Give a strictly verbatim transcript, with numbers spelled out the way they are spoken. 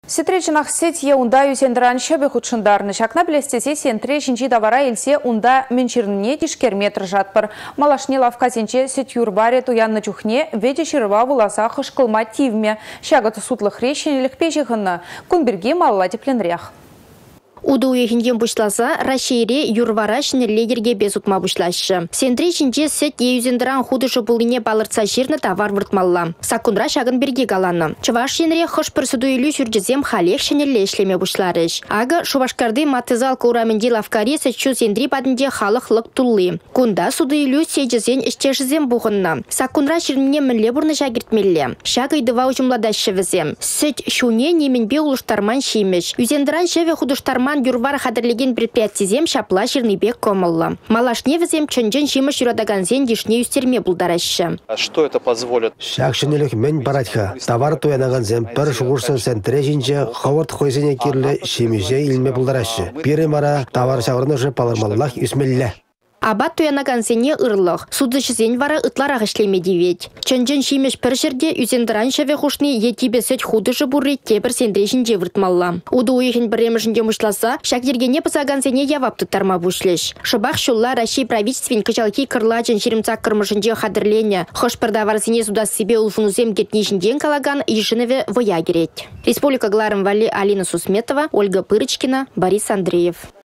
Сетречинах сеть е унда юзендеран шебе худшындарны. Шакна білестесе сентре жинчи давара елсе унда менчирне тишкерметр жатпыр. Малашне лавказенче сет юрбаре туянны чухне веде шырва вуласа хышкылма тивме. Шагаты сутлых реченелік пежіғынны. Кунберге малла тепленрях. Уду ехінден бұшласа, Рашире юрвара шынерлегерге без ұтма бұшлашы. Сендре жинже сет еюзендіран худышы бұлыне балырца жерні товар вұртмалла. Сакунра шағын берге галаны. Чываш шенре хош пірсуду үйлі сүрджізем халех шенерле ішлеме бұшларыш. Ага шувашкарды матызал кураменде лавкари сетчу сендри бадынде халық лық тұллы. Кунда суду үйлі сейджізен іштешізем бұғынна. Сакунра шерміне мінле бұрны жагіртмелі. Шағы идыва ұжымладашы візем. Сет шуне неменбе ұлыштарман шеймеш. Юзендіран шеве худыштарман юрвар хадырлеген предприятизем шапла ширныбек комылла. Малашне візем чынжын жимыш юрадаганзен дишне юстерме булдарашы. А что это позволит? Шакшынелік мен баратха. Товар туянаганзен пір шуғырсын сентре жинже хавард хойзене кирлі шемеже илме булдарашы. Пері мара товар шағырны жы палырмаллах үсмелле. Абат туянагансене ырлық. Судышызен вара ытлар ағышлеме девет. Чынжын шимеш пір жерде үзендіран шеве хушны етибе сөт худышы бұрри тебір сендрешін жевыртмалла. Уды уйхын біремішінде мұшласа, шак ергене пысагансене явапты тарма бұшлеш. Шыбақ шулла Раши правительствен кычалки кырлачын шеремцак кырмышынде хадырлене. Хош пырдаварсене судас себе улфунузем кетнешінден калаган ешіневе воя керет. Республика Гларым Вали Алина Сусметова, Ольга Пырочкина, Борис Андреев.